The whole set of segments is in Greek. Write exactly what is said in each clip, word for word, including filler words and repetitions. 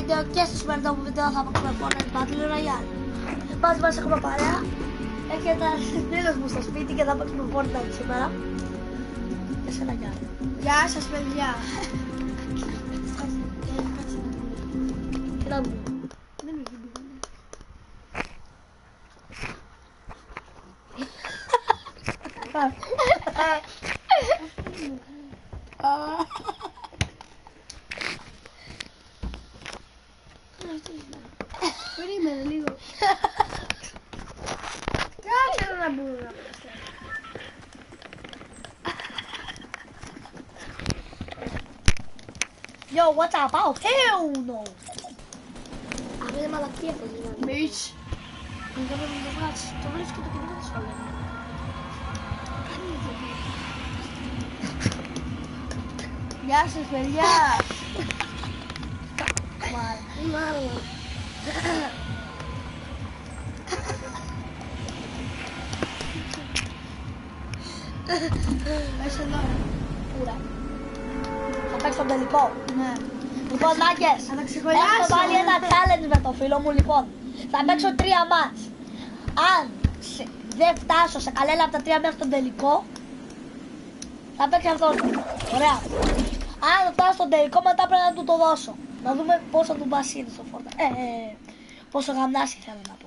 βίντεο και στο σημερινό μου βίντεο θα παίξουμε Fortnite Battle Royale. Μαζί μας έχουμε παρέα. Έχει ένα φίλος μου στο σπίτι και θα παίξουμε Fortnite σήμερα. Και σε ένα γεια. Γεια σας παιδιά. Τι να μου. Δεν έχει μπει. Περίμενε λίγο. Κάτσε να μπορούν να πέσουν. Yo, what's up? Oh, hell no! Αυτή είναι μαλακία αυτό δηλαδή. Bitch. Δεν θα πρέπει να το βγάλεις. Το βλέπεις και το κινητό σου. Γεια σας παιδιά. Μάλλον. Πες εδώ. Πούρα. Θα παίξω τον τελικό. Ναι. Λοιπόν, μάγκες, Θα τα έχω ξεχωριάσω. βάλει ένα challenge με το φίλο μου, λοιπόν. Θα παίξω τρία μάτς. Αν σε- δεν φτάσω σε κανένα από τα τρία μέχρι τον τελικό, θα παίξει αυτός. Ωραία. Αν φτάσω στον τελικό, μετά πρέπει να του το δώσω. Να δούμε πόσο του μπασίνει στο φόρτα. Ε, ε, πόσο γαμνάσει θέλω να πω.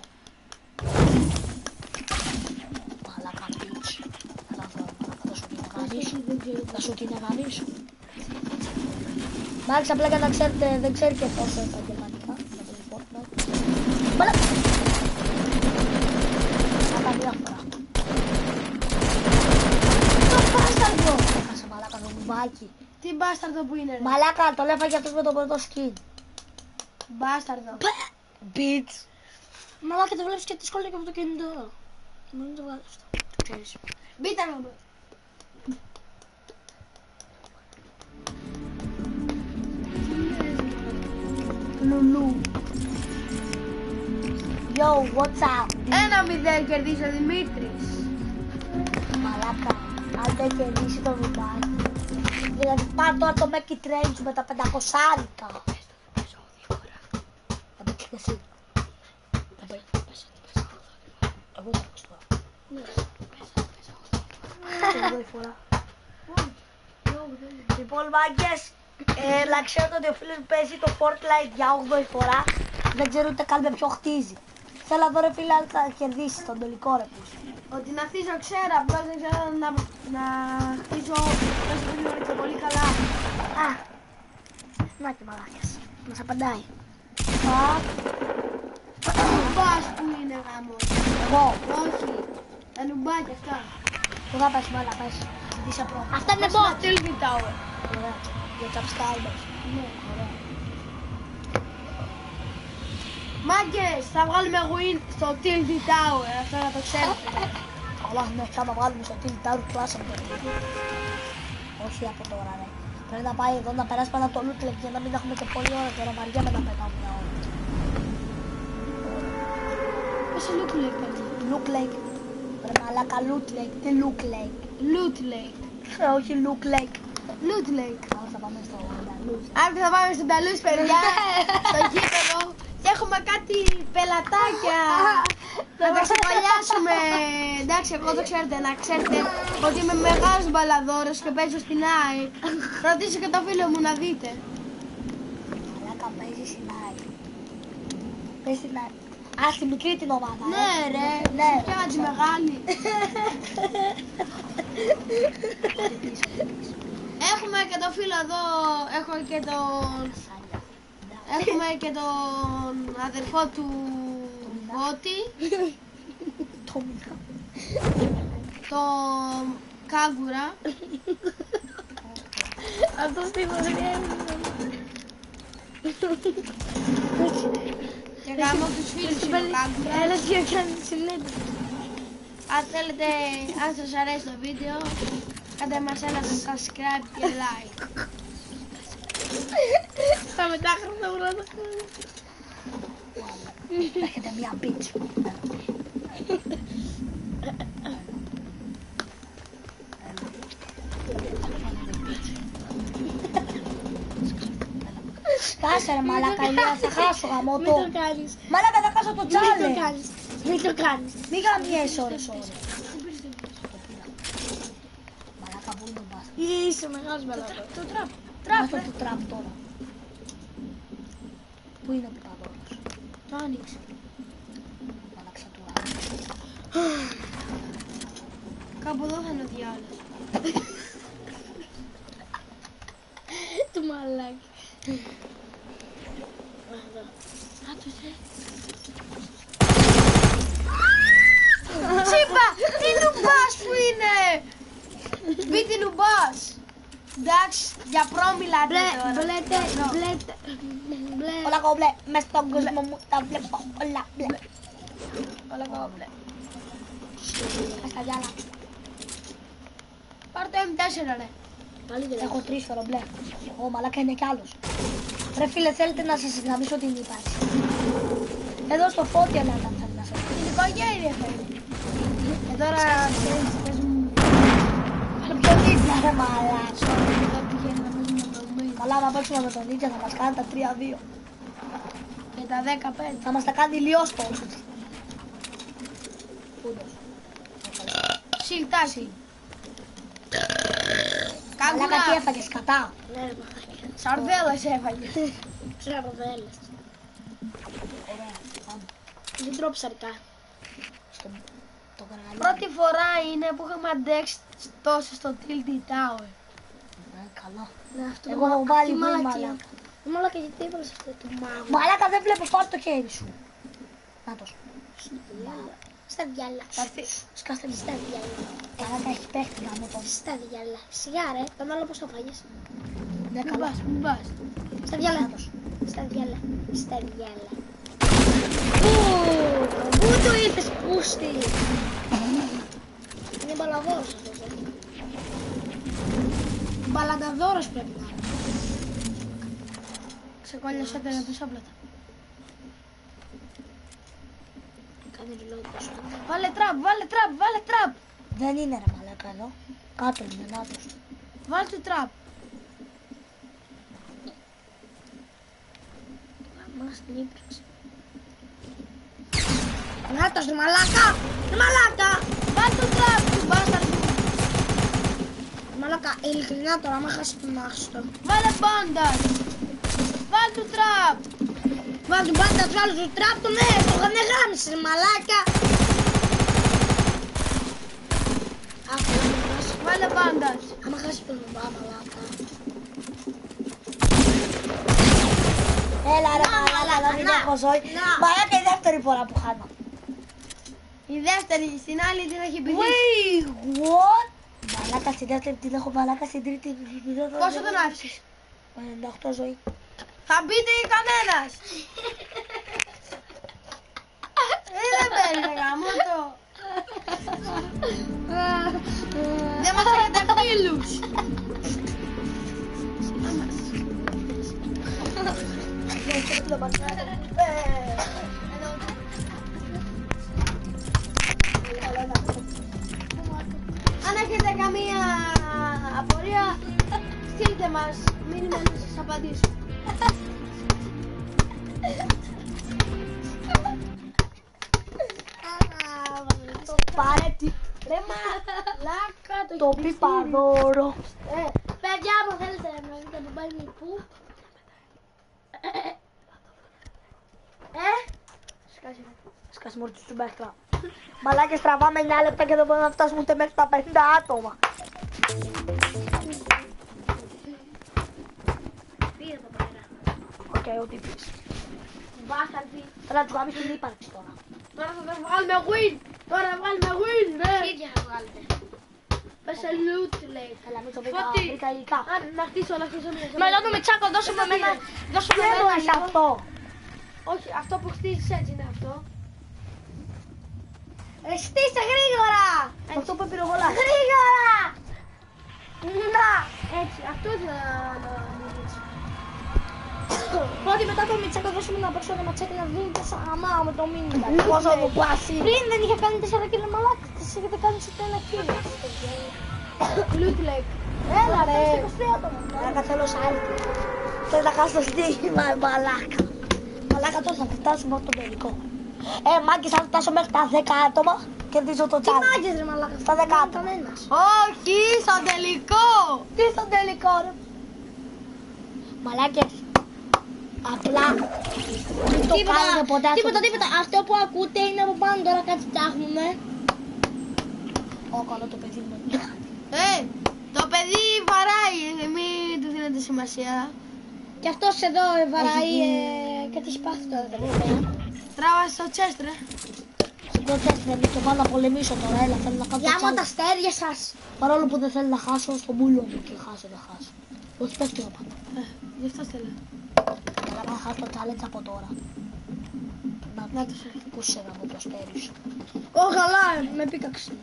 Μαλάκα πίτσι. Θα δω, θα σου την γαμίσω. Θα σου την γαμίσω. Μάλιστα, απλά για να ξέρετε, δεν ξέρει και πόσο επαγγελματικά. Να το Fortnite. Μαλάκα. Θα τα μία φορά. Το μπάσταρδο. Έχασε μαλάκα το μπουμπάκι. Τι μπάσταρδο που είναι ρε. Μαλάκα, το έφαγε αυτός με το πρώτο skin. Μπάσταρδο. Bitch. Μαλάκα, το βλέπεις και δύσκολο και από το κινητό. Μην το βγάλεις αυτό. Το ξέρεις. Μπείτε να μου. Λουλού. Yo, what's up? Ένα μηδέν κερδίσει ο Δημήτρης. Μαλάκα, αν δεν κερδίσει το βιμπάκι. Δηλαδή πάρ' τώρα το Μέκι Train σου με τα πεντακόσικα. Θα παίξεις και εσύ. Θα παίξεις. Εγώ θα παίξω τώρα. Ναι. Εγώ η φορά. Λοιπόν, μάγκες, ε, να ξέρετε ότι ο φίλος μου παίζει το Fortnite για όγδοη φορά. Δεν ξέρω ούτε καν με ποιο χτίζει. Θέλω να δω ρε φίλε αν θα κερδίσει τον τελικό ρε πούς. Ότι να χτίσω ξέρω, απλώς δεν ξέρω να, να χτίσω τόσο πολύ ώρα και πολύ καλά. Α, να και μαλάκες, μας απαντάει. Α, Νουμπάς που είναι γάμος. εγώ, Όχι, τα νουμπάκια αυτά. που θα πες μάλα, πες, ζητήσε πρώτα. Αυτά είναι bot. Tilted Tower. Ωραία, για τσαπσκάιμπες. Ναι. Ωραία. Μάγκες, θα βγάλουμε win στο Tilted Tower, αυτό να το ξέρετε. Αλλά ναι, θα το βγάλουμε στο Team Tower Class από το όχι από τώρα ρε. Πρέπει να πάει εδώ να περάσει πάνω από το Loot Lake για να μην έχουμε και πολλή ώρα τώρα βαριέμαι να πετάω μια ώρα. Πες σε Loot Lake παιδί. Loot Lake. Ρε μαλάκα Loot Lake, τι Loot Lake. Loot Lake. Ε, όχι Loot Lake. Loot Lake. Άρα θα πάμε στο Andalus. Αύριο θα πάμε στον Ταλούς παιδιά, στο γήπεδο και έχουμε κάτι πελατάκια. Να τα ξεπαλιάσουμε. Εντάξει, εγώ το ξέρετε, να ξέρετε ότι είμαι μεγάλος μπαλαδόρος και παίζω στην ΑΕΚ. Ρωτήσω και το φίλο μου να δείτε. Μαλάκα παίζει στην ΑΕΚ. Παίζει στην ΑΕΚ. Α, στη μικρή την ομάδα. Ναι ρε, Ναι. ποια τη μεγάλη. Έχουμε και το φίλο εδώ, έχω και τον... Έχουμε και τον αδερφό του Βότη, Το μήνα. τον Κάγκουρα. Αυτό στη γωνία είναι. Και γάμω τους φίλους είναι ο Κάγκουρας. Έλα και κάνει συνέντευξη. Αν θέλετε, αν σας αρέσει το βίντεο, κάντε μας ένα subscribe και like. Στα μετάχρωτα βράδυ. Έχετε μία bitch. Σκάσε ρε μαλάκα, Ηλία, θα χάσω γαμώ Μην το. το κάνεις. Μαλάκα, θα χάσω το Μην το challenge. κάνεις. Μην το κάνεις. Μη γαμιέσαι ώρες ώρες. Μαλάκα, πού είναι το μπάσκετ. Είσαι μεγάλος μαλάκας. Το τραπ. Τραπ, το τραπ τώρα. Πού είναι ο πιταδόρος. Το άνοιξε. Μαλάκα, του Κάπου εδώ θα είναι ο διάλογος. Του μαλάκι. Τσίπα! Τι νουμπάς που είναι! Σπίτι νουμπάς! Εντάξει, για πρό μιλάτε τώρα. Μπλέτε, μπλέτε, μπλε. Όλα εγώ μπλε, μες στον κόσμο μου τα βλέπω όλα μπλε. Όλα εγώ μπλε. Μες τα διάλα. Πάρ' το εμ τέσσερα ρε. Έχω τρεις φορο μπλε. Ω, μαλάκα είναι κι άλλος. Ρε φίλε, θέλετε να σας γραμμίσω την ύπαρξη. Εδώ στο φώτια να ήταν θέλει να σας Την οικογένεια θέλει. Και τώρα ξέρεις, πες μου. Βάλε πιο δίπλα ρε μαλάκα. Εδώ πηγαίνει να παίζουμε το μήνυμα. Καλά, άμα παίξουμε με τον Νίτια θα μας κάνει τα τρία δύο. Και τα δεκαπέντε. Θα μας τα κάνει ηλιόστος. Πούντος. Σιλτάκι. Μαλάκα, τι έφαγες, κατά. Ναι, σαρδέλες έφαγες. Σαρδέλες. Ωραία, πάμε. Δεν τρώω ψαρικά. Στο το καραγαλί. Πρώτη φορά είναι που είχαμε αντέξει τόσο στο Tilted Tower. Ναι, καλά. Ναι, αυτό Εγώ έχω βάλει αυτή η πολύ μαλακία. μαλάκα. Η μαλακία, γιατί έβαλες αυτό το μάγο. Μαλάκα, δεν βλέπω, πάρ' το χέρι σου. Νάτος. Στα διάλα. Θα έρθει. Σκάστε με. Στα διάλα. Μαλάκα, έχει παίχτη γάμο τον. Στα διάλα. Σιγά ρε, τον άλλο πώς το φάγες. Ναι, Μην καλά. πας, μην πας. Στα διάλα. Νάτος. Στα διάλα. Στα διάλα. Πού, πού το ήρθες, πούστη. Είναι μπαλαδόρος αυτός. ε. Μπαλανταδόρος πρέπει να είναι. Ξεκόλλιασα τα πισόπλατα. Κάνε reload το σου. Βάλε τραπ, βάλε τραπ, βάλε τραπ. Δεν είναι ρε μαλάκα εδώ. Κάτω είναι, νάτος. Βάλε το τραπ. Μας την ύπραξη. Νάτος ρε μαλάκα! Ρε μαλάκα! Βάλε το τραπ του μπάσταρδου. Μαλάκα, ειλικρινά τώρα, άμα χάσει τον άχστο. Βάλε μπάντας. Βάλε το τραπ. Βάλε το μπάντας, βάλε το τραπ, το ναι, το είχαν γάμισε ρε μαλάκα. Άκου, βάλε μπάντας. Άμα χάσει τον μπά, μαλάκα. Έλα ρε μαλάκα, δεν να, έχω ζωή. να. Μαλάκα, η δεύτερη φορά που χάνω. Η δεύτερη, στην άλλη την έχει πει. Wait, what? Μαλάκα, στην δεύτερη την έχω, μαλάκα, στην τρίτη. Πόσο τον άφησες? ενενήντα οκτώ ζωή. Θα μπείτε ή κανένας. Ε, δεν παίρνει ρε γαμώτο. Δεν μας έχετε φίλους. Αν έχετε καμία απορία, στείλτε μας μήνυμα να σας απαντήσουμε. Πάρε τι. Ρε μαλάκα, το Το έχει πιπαδόρο. Ε, παιδιά, άμα θέλετε να δείτε που πάει πού. Ε, σκάσε. Σκάσε μόλις του μπέχτρα. Μαλάκες, τραβάμε εννιά λεπτά και δεν μπορούμε να φτάσουμε ούτε μέχρι τα πενήντα άτομα. Πήγε εδώ πέρα. Οκ, ό,τι πεις. Μπάσταρδι. Θέλω να τους γάμεις την ύπαρξη τώρα. Τώρα θα τα βγάλουμε win. Τώρα θα βγάλουμε win, ρε. Ίδια θα βγάλετε. Πες σε loot, λέει. Έλα, μην το βρήκα, Φωτί. βρήκα υλικά. Α, να χτίσω, να χτίσω. Μελό του Μιτσάκο, δώσε με ένα. Δώσε με Τι ένα εννοείς λίγο. αυτό? Όχι, αυτό που χτίζεις έτσι είναι αυτό. Ρε, στήστε γρήγορα. Αυτό που πυροβολάς. Γρήγορα. Να! Έτσι, αυτό θα να μιλήσω. Πρώτη μετά το Μιτσάκο δώσουμε να παίξω ένα ματσάκι να δίνει τέσσερα γαμάω με το μήνυμα. Πόσο μου πάσει. Πριν δεν είχε κάνει τέσσερα κιλά μαλάκα, τις έχετε κάνει σε ένα κιλό. Loot Lake. Έλα ρε. Μαλάκα, θέλω σάλτη. Θες να χάσει το στοίχημα, ε, μαλάκα. Μαλάκα τώρα θα φτάσουμε από τον τελικό. Ε, μάγκες, αν φτάσω μέχρι τα δέκα άτομα, κερδίζω το Τι challenge. μάγκες ρε μαλάκα. Στα δέκα άτομα. Κανένας. Όχι, στο τελικό. Τι στον τελικό, ρε. Μαλάκες. Απλά μην το κάνετε ποτέ. αυτό τίποτα, το τίποτα. Αυτό που ακούτε είναι από πάνω τώρα κάτι φτιάχνουμε. Ω, καλό το παιδί μου. Ε, το παιδί βαράει, ε, μην του δίνετε σημασία. Και αυτός εδώ ε, βαράει Έχει ε, και τι έχει πάθει τώρα τελευταία. Τράβα στο τσέστρε. Συγκρότες θέλει και πάω να πολεμήσω τώρα. Έλα, θέλω να κάνω το Γεια μου τα challenge. αστέρια σας. Παρόλο που δεν θέλω να χάσω στο μπούλο μου και χάσω, δεν χάσω. Όχι, πες το να πάω. Ε, γι' αυτό θέλω. Αλλά να χάσω το challenge από τώρα. Να, Να το σε. πού σε να μου το αστέρι σου. Ω καλά, με πίκαξε.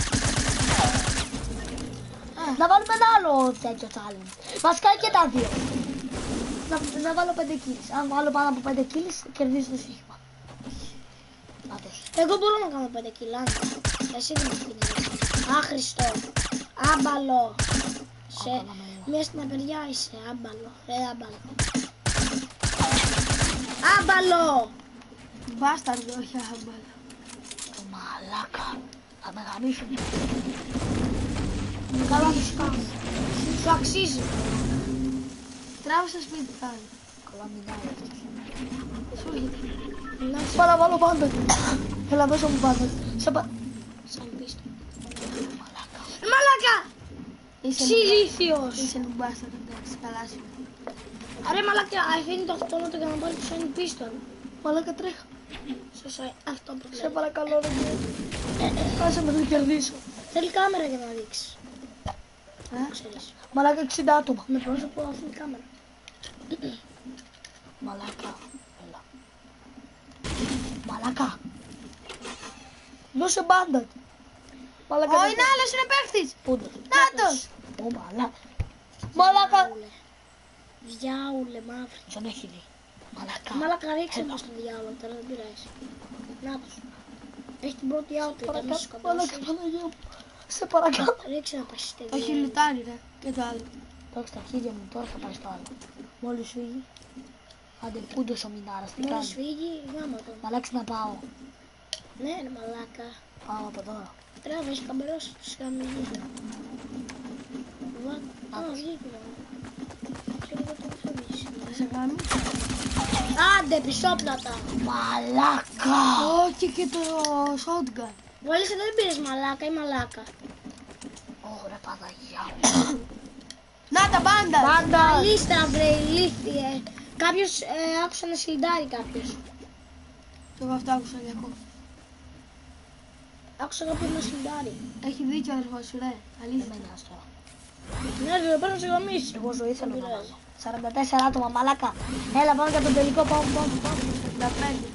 Να βάλουμε ένα άλλο τέτοιο challenge. Βασικά και τα δύο. Να, να βάλω πέντε kills. Αν βάλω πάνω από πέντε kills, κερδίζω το στοίχημα. Να το. Εγώ μπορώ να κάνω πέντε κιλά. Εσύ δεν με αφήνεις. Άχρηστο. Άμπαλο. Σε Άμπαλα, μέλα. μια στην απεριά είσαι. Άμπαλο. Ρε άμπαλο. Άμπαλο. Μπάσταρδο, όχι άμπαλα. Το μαλάκα. Θα με γαμίσουν. Καλά μου σου κάνω. Σου αξίζει. Τράβα στο σπίτι πάλι. Καλά μιλάει αυτός. Σου έρχεται. Πάω να βάλω πάντα. Έλα μέσα μου πάντα. Σε πα... Σαν πίστο. Μαλάκα. Μαλάκα. Είσαι Ψιλήθιος. Είσαι μπάσταρδο, εντάξει, καλά σου. Ρε μαλάκα, αφήνει το αυτόματο για να πάρει το σαν πίστο. Μαλάκα τρέχα. Σωστά, αυτό που Σε λέω. παρακαλώ ρε κύριε. Κάσε με να κερδίσω. Θέλει κάμερα για να δείξει. Ε, Ξέρεις. Μαλάκα εξήντα άτομα. Με πρόσωπο αυτή η κάμερα. Μαλάκα. Έλα. Μαλάκα. Δώσε μπάντα. Μαλάκα. Ο δεν- είναι άλλος, είναι παίχτης. Πού είναι? Νάτος. Ω μαλάκα. Μαλάκα. Διάουλε μαύρη. Τον έχει δει. Μαλάκα. Μαλάκα ρίξε Έλα. μου στον διάολο τώρα, δεν πειράζει. Να τους. Έχει την πρώτη άουτα, ήταν Παρακαλώ. μέσα Μαλάκα σκοτώσει. Παναγία μου. Σε παρακαλώ. Ρίξε να πας στη Όχι διάολο. λουτάρι ρε, και το άλλο. Τώρα στα χέρια μου, τώρα θα πάει στο άλλο. Μόλις φύγει. Άντε πούντος ο Μινάρας, τι Μόλις κάνει. φύγει, γάμα τον. Μαλάξι να πάω. Ναι ρε μαλάκα. Πάω από τώρα. Τράβα, έχει καμπερώσει τους καμιλούς. Βα... Α, βγήκε μόνο. Ξέρω εγώ το φεύγεις. Θα σε κάνω. Άντε, πισόπλατα. Μαλάκα. Όχι και το shotgun. Βάλεις εδώ δεν πήρες μαλάκα ή μαλάκα. Ωραία Παναγία μου. Να τα μπάντα. Πάντα. Λίστα βρε, ηλίθιε. Κάποιος ε, άκουσε να σιλντάρει κάποιος. Και εγώ αυτό άκουσα για ακόμα. Άκουσα κάποιον να σιλντάρει. Έχει δίκιο ο αδερφός σου ρε, Δεν αλήθεια. με νοιάζει τώρα. Ναι, δεν πρέπει να σε γαμίσει. Εγώ ζωή θέλω να πειράζει. βάλω. σαράντα τέσσερα άτομα, μαλάκα. Έλα πάμε για τον τελικό, πάμε, πάμε, πάμε. πενήντα πέντε.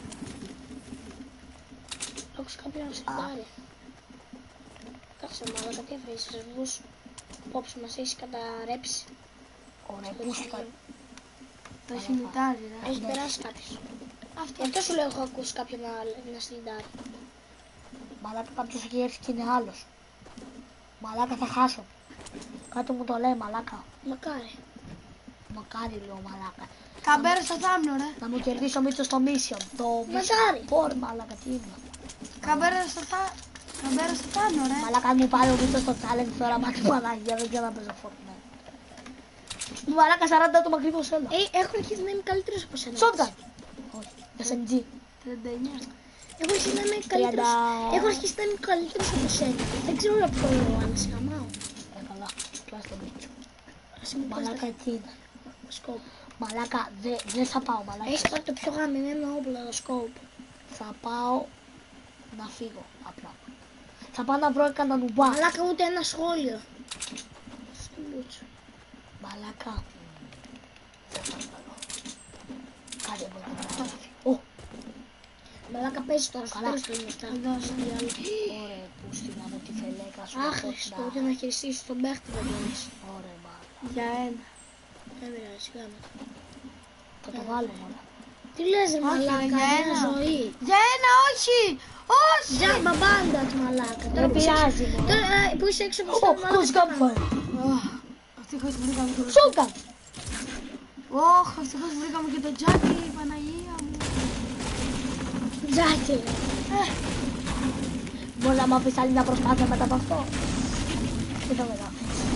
Άκουσα κάποιον να σιλντάρει. Κάτσε μαλάκα, τι έφερες στους βούς. Πόψη μας έχεις καταρρέψει. Ωραία, πούστηκα. Το έχει λουτάρι ρε. Έχει περάσει κάποιος. Αυτό. Γι' αυτό σου λέω έχω ακούσει κάποιον να, να σιλντάρει. Μαλάκα κάποιος έχει έρθει και είναι άλλος. Μαλάκα θα χάσω. Κάτι μου το λέει μαλάκα. Μακάρι. Μακάρι λέω μαλάκα. Καμπέρα στο θάμνο ρε. Να μου κερδίσει ο Μίτσος το mission. Το Μακάρι. Πόρ μαλάκα τι είναι. Καμπέρα στο θά... Καμπέρα στο θάμνο ρε. Μαλάκα αν μου πάρει ο Μίτσος το challenge τώρα μάτι Παναγία δεν ξέρω να παίζω Fortnite. Μαλάκα σαράντα άτομα ακριβώς έλα. Ε, έχω αρχίσει να είμαι καλύτερος από σένα. Shotgun. Όχι. ες εμ τζι. τριάντα εννιά. Έχω αρχίσει να είμαι καλύτερος. τριάντα. Έχω αρχίσει να είμαι καλύτερος από σένα. Δεν ξέρω από το αν σε γαμάω. Ε καλά. Πλάς το Μίτσο. Ας είμαι Μαλάκα τι είναι. σκόπ. Μαλάκα δεν δε θα πάω μαλάκα. Έχεις πάρει το πιο γαμημένο όπλο, το σκόπ. Θα πάω να φύγω απλά. Θα πάω να βρω κανένα νουμπά. Μαλάκα ούτε ένα σχόλιο. Στον μπούτσο. Μαλάκα. Σε παρακαλώ. Κάνε μου να γράφει. Ω, Μαλάκα παίζει τώρα στο Καλά. τέλος του λεφτά. Εδώ στο διάλογο. ωραία που στείλα με τη φελέκα σου. Άχρηστο, ούτε να χειριστείς τον παίχτη δεν μπορείς. Ωραία μαλάκα. Για ένα. Δεν πειράζει, γάμα. Θα το βάλω μαλάκα. Τι λες ρε Όχι, μαλάκα, για είναι ένα. ζωή. Για ένα όχι. Όχι. Τζάμπα μπάντα του μαλάκα. Τώρα Δεν που είσαι- πειράζει μόνο. Τώρα ε, που είσαι έξω από Ω, το μαλάκα. πώς τι κάναμε. γκάμπα. Αχ, αυτή χωρίς πολύ καλή δουλειά. Shotgun. Ωχ, ευτυχώς βρήκαμε και το τζάκι, Παναγία μου. Τζάκι. Ε. Μπορεί να μου αφήσει άλλη μια προσπάθεια μετά από αυτό. Τι θα μετά.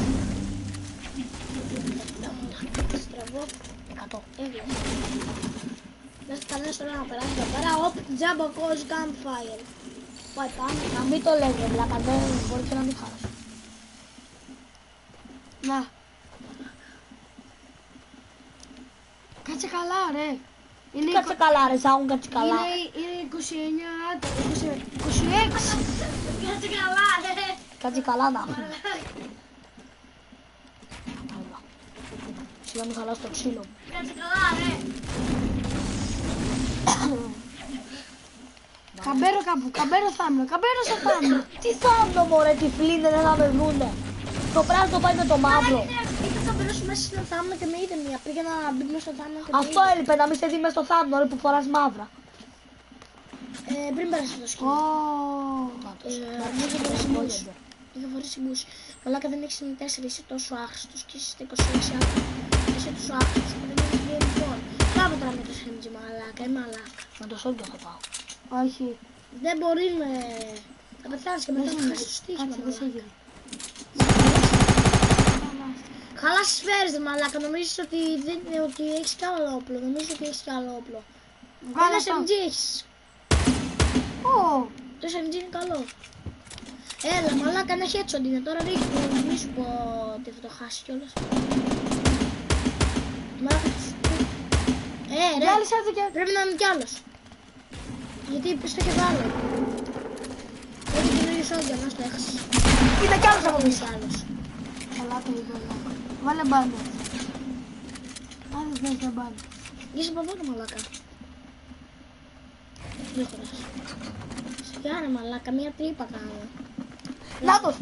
Στραβώ. Εκατό. Έγλες. Δεν θα κανένας τώρα να περάσει εδώ πέρα. Οπ, τζάμπο κόζ campfire. Πάει πάμε. Να μην το λέγε, βλάκα, δεν μπορεί και να μην χάσει. Να. Κάτσε καλά, ρε. Είναι, Κάτσε καλά ρε Ζάουν, κάτσε καλά. είναι, είναι είκοσι εννιά άτομα, είκοσι έξι. Κάτσε καλά, ρε. Κάτσε καλά να έχουμε. Σιγά μην χαλάς το ξύλο μου. Κάτσε καλά, ρε. Καμπέρο κάπου, καμπέρο θάμνο, καμπέρο στο θάμνο. Τι θάμνο μωρέ, τι φλίνε, δεν θα με βρούνε. Το πράσινο πάει με το μαύρο. Ήταν θα περάσω μέσα στο θάμνο και με είδε μία. Πήγα να μπει μέσα στο θάμνο και με Αυτό έλειπε, να μην σε δει μες στο θάμνο ρε που φοράς μαύρα. είδε. Ε, πριν πέρασε το σκηνό. Νάτος, Ε, νάτος, είχε νάτος, φορέσει μπούς. νάτος. Είχα φορέσει μπούς. Μαλάκα δεν έχεις είναι τέσσερα, είσαι τόσο άχρηστος και είσαι στα είκοσι έξι άτομα. Είσαι τόσο άχρηστος και δεν έχεις game phone. Κάπου τώρα με το σέντζι μαλάκα, είμαι μαλάκα. Με το σόγκιο θα πάω. Όχι. Δεν μπορεί με... Θα πεθάνεις και μετά θα χάσεις το στοίχημα. Κάτσε, δεν σε μαλάκα. έγινε. Καλά σφαίρες ρε μαλάκα, νομίζεις ότι, δεν, ότι έχεις κι άλλο όπλο, νομίζεις ότι έχεις κι άλλο όπλο. Βγάλε Ένα αυτό. ες εμ τζι έχεις. Ω, Το ες εμ τζι είναι καλό. Έλα μαλάκα, ένα headshot είναι, τώρα ρίχνει, μη σου πω ότι θα το χάσει κιόλας. Μαλάκα, ε ρε, βγάλε σε και... πρέπει να είναι κι άλλος. Γιατί στο κεφάλι. Έχει καινούριο σόγκια, μας το έχασες. Κοίτα κι άλλος από Είσαι πίσω. άλλος. Καλά το είπα. Βάλε μπάντα. Αν δεν θες να μπάντα. Είσαι από εδώ ρε μαλάκα. Δεν χωράς. Σιγά ρε μαλάκα, μία τρύπα κάνω. Νάτος.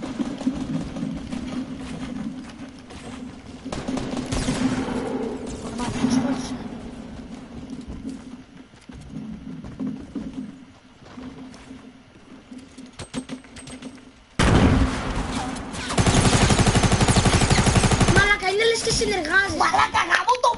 Σκότωσα. Μαλάκα, είναι λες και συνεργάζεσαι. Μαλάκα γάμο το.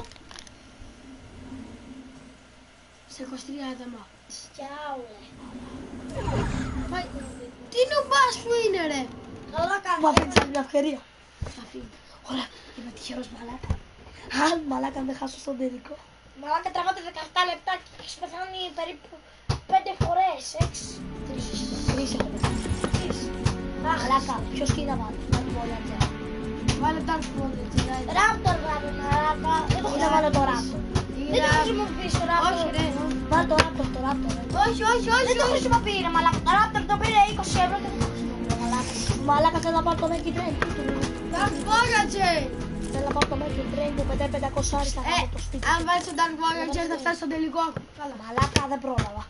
Σε είκοσι τρία άτομα. Σκιάουλε. Πάει. Τι νουμπάς που είναι ρε. Καλά Μου κάνω. αφήνεις άλλη μια ευκαιρία. Θα φύγει. Ωραία, είμαι τυχερός μαλάκα. Αν μαλάκα δεν χάσω στον τελικό. Μαλάκα τραβάτε δεκαεπτά λεπτά και έχεις πεθάνει περίπου πέντε φορές, έξι. Τρεις. Τρεις έχω πεθάνει. Τρεις. Μαλάκα, ποιος και να βάλει. Να του όλα τζέρα. Βάλε Dark Mode, τσιλάει. Ράπτορ βάλε μαλάκα. Δεν το Όχι να βάλω το ράπτο. Δεν το χρησιμοποιείς το ράπτορ. Όχι ρε. Βάλε το ράπτο, το ράπτο. ρε. Όχι, όχι, όχι. Δεν το χρησιμοποιεί ρε μαλάκα. Το ράπτορ το πήρε είκοσι ευρώ και δεν το χρησιμοποιεί μαλάκα. Μαλάκα θέλω να πάρω το Make It Rain. Dark Voyager. Θέλω να πάρω το Make It Rain που πετάει πεντακόσια άρι θα Ε, κάνω το σπίτι. αν βάλεις το Dark Voyager θα φτάσει στο τελικό. Καλά. Μαλάκα δεν πρόλαβα.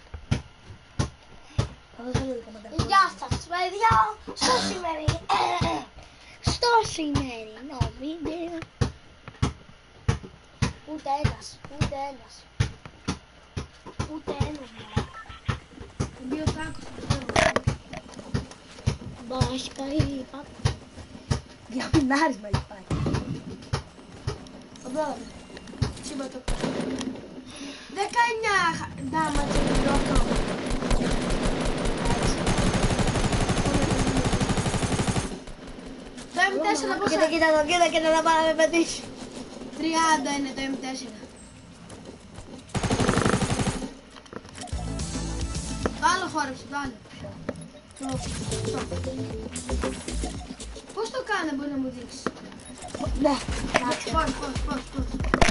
Δεν θέλω λίγο μετά. Γεια σας παιδιά. Στο σημερινό. Στο σημερινό βίντεο. Ούτε ένας. Ούτε ένας. Ούτε ένας μαλάκα. Δύο τάκους. Μπα, έχει καεί πάνω. Διαμηνάρης με λιπάει. Το πρόλαβε. Σύμπατο. δεκαεννιά damage είναι αυτό. Το εμ τέσσερα πόσα? Κοίτα, κοίτα, το κοίτα, κοίτα, να πάει να με πετύχει. τριάντα είναι το εμ τέσσερα. Το άλλο χόρεψε, το άλλο. Το, αυτό. Πώς το κάνει, μπορεί να μου δείξει. Ναι, Πώς, πώς, πώς, πώς.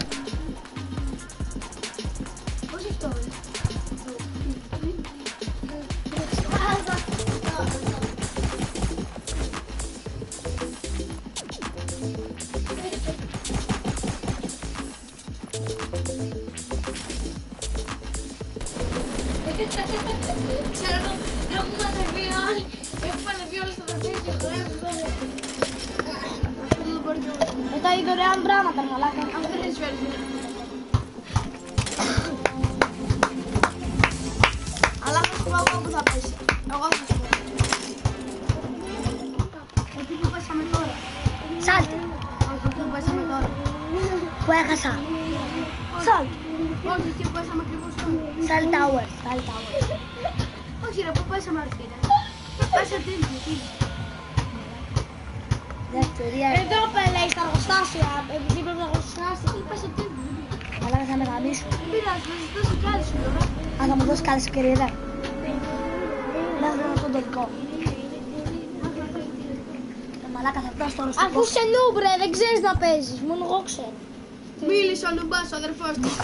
Πώς αυτό, ρε. Ξέρω, έχουν ανεβεί όλοι. Έχουν ανεβεί όλοι στο γραφείο και χορεύουν. Αυτό δεν μπορεί να μου. Μετά οι δωρεάν πράγματα, μαλάκα. Αν δεν έχεις φέρει. Αλλά θα σου πω εγώ που θα πέσει. Εγώ θα σου πω. Εκεί που πέσαμε τώρα. Σάλτε, Όχι, εκεί που πέσαμε τώρα. που έχασα. Όχι, εκεί που πέσαμε ακριβώς τώρα. Style Tower, Style Tower. Όχι ρε, πού πέσαμε αρχή ρε. Πάσε τίλτη, τίλτη. Δεύτερη, Εδώ λέει στα εργοστάσια, επειδή πρέπει να εργοστάσια. Πάσε τίλτη. αλλά θα με γαμίσουν. Δεν πειράζει, θα σου δώσω κι άλλη σου τώρα. Αν θα μου δώσει καλές ευκαιρίες, ρε. Μέχρι να στον τελικό. Ε, μαλάκα, θα φτάσω στο ρωστικό. Αφού είσαι noob ρε, δεν ξέρεις να παίζεις, μόνο εγώ ξέρω. Μίλησε ο Νουμπάς, ο αδερφός του.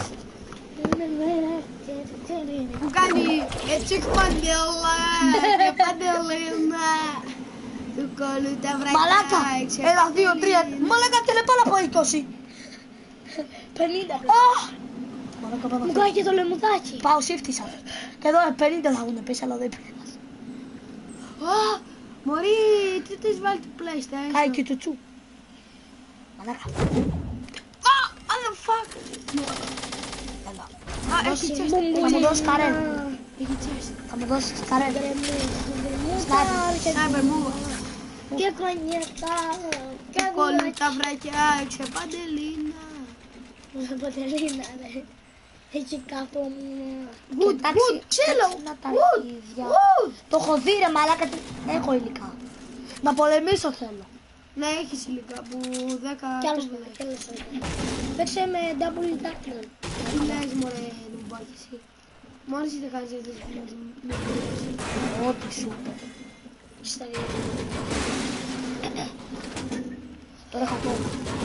Που κάνει έτσι παντέλα και παντελίνα. Του κόλλου τα βρακιά. Μαλάκα, ένα, δύο, τρία. Μαλάκα, τελεπάλα από είκοσι. πενήντα. Αχ! Μαλάκα, πάω Μου να κάνει και το λεμουδάκι. πάω σύφτησα. Και εδώ πενήντα θα έχουν πέσει, αλλά δεν πήρες. Α, μωρή, τι της βάλει το PlayStation. Χάει και τσουτσού. Μαλάκα. Α, what the fuck. Έλα. Α, έχει chest. Θα μου δώσεις καρέν. Έχει chest. Θα μου δώσεις καρέν. Σάιμπερ μου. Και κονιέτα. Του κόλλου τα βρακιά, έξε παντελίνα. Πατερίνα, ρε. Έχει κάτω μου. Good, Κοιτάξτε, good, τσέλο. να τα Good, αρχίδια. good. Το έχω δει ρε μαλάκα, τι- έχω υλικά. Να πολεμήσω θέλω. Να έχεις υλικά που δέκα Κι άλλος κόβεται. κι άλλος. Παίξε με double tackle. Τι λες μωρέ Νουμπάκη εσύ. Μόλις εσύ δεν κάνεις αυτές τις νουμπάκες. Ό,τι σου είπε. Στα Τώρα έχω το.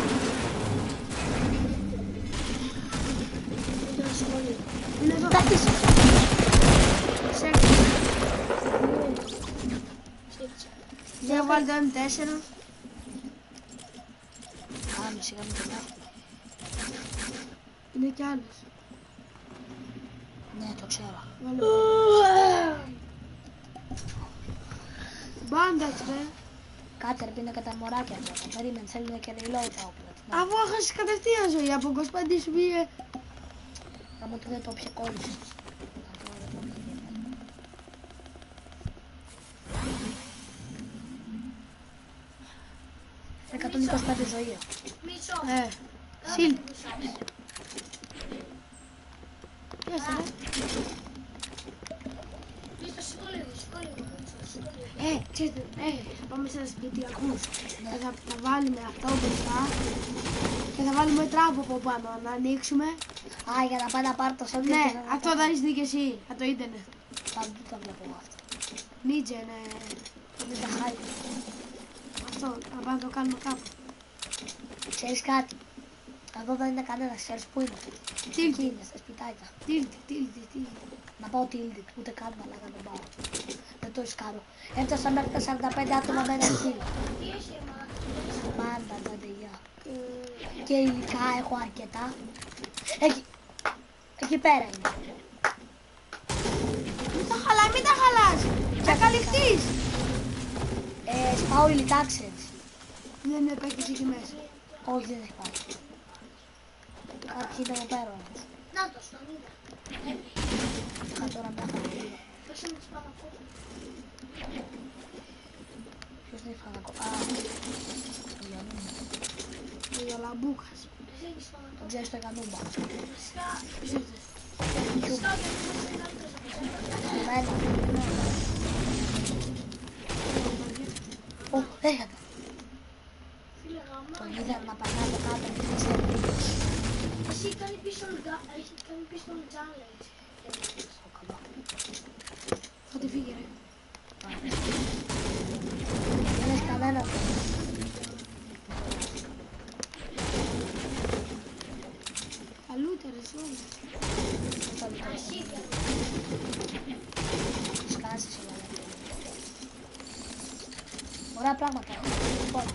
Είναι εδώ. Κάτσε. Για βάλει το εμ τέσσερα. Κάνε σιγά μην τον έχω. Είναι κι άλλος. Ναι, το ξέρω. Μπάνταξ ρε. Κάτσε ρε, πίνε και τα μωράκια τώρα. Περίμενε, θέλουν και reload τα όπλα. Να, Αφού έχασες κατευθείαν ζωή από είκοσι πέντε σου πήγε. να μου το δεν το πια κόλλησε. εκατόν είκοσι πέντε ζωή. Μισό. Ε, σιλ. Τι είσαι ρε. Ε, ξέρετε, ε, θα πάμε σε ένα σπίτι, ακούς. Και θα, θα βάλουμε αυτό μπροστά και θα βάλουμε τράπο από πάνω, να ανοίξουμε. Α, για να πάει να πάρει το σόκετ. Ναι, αυτό θα έχεις δει και εσύ, από το ίντερνετ. Θα δεν το βλέπω εγώ αυτό. Νίτζε, ναι. Δεν τα χάει. Αυτό, να πάμε να το κάνουμε κάπου. Ξέρεις κάτι. Εδώ δεν είναι κανένας, ξέρεις πού είναι. Εκεί Τίλτι, είναι, στα σπιτάκια. τίλτι, τίλτι, τίλτι. Να πάω τίλτι, ούτε καν μαλάκα δεν πάω. Δεν το ρισκάρω. Έφτασα μέχρι τα σαράντα πέντε άτομα με ένα χείλ. Πάντα τα παιδιά. Και υλικά έχω αρκετά. Εκεί, εκεί πέρα είναι. Μην τα χαλάς, μην τα χαλάς. Θα καλυφθείς. Ε, σπάω υλικά, ξέρεις. Δεν επέκτησε εκεί μέσα. Όχι, δεν έχει πάει. Κάποιοι ήταν εδώ πέρα όμως. Να το στον είδα. Είχα τώρα μια χαρακτήρα. Πέσε με τις παρακόπτω. Ποιος δεν είχα να κο... Α, το Γιαννούμπα. Ο Ιολαμπούκας. Εσύ έχεις παρακόπτω. Τον ξέρεις το Γιαννούμπα. Φυσικά. Ποιος ήρθε. Φυσικά και δεν είναι καλύτερος από εσένα. Εμένα. Ω, έρχεται. Φίλε γαμά. Τον είδα να περνάει από κάτω και δεν ξέρει τι είναι. Εσύ κάνει πίσω λγα- έχει κάνει πίσω τον challenge. Στο καλό. Θα τη φύγει ρε. Δεν έχει κανένα. Καλούτερες όλα. Δεν θα λυκώσει. Αρχίδια. Σκάσεις όλα. Ωραία πράγματα. Λοιπόν,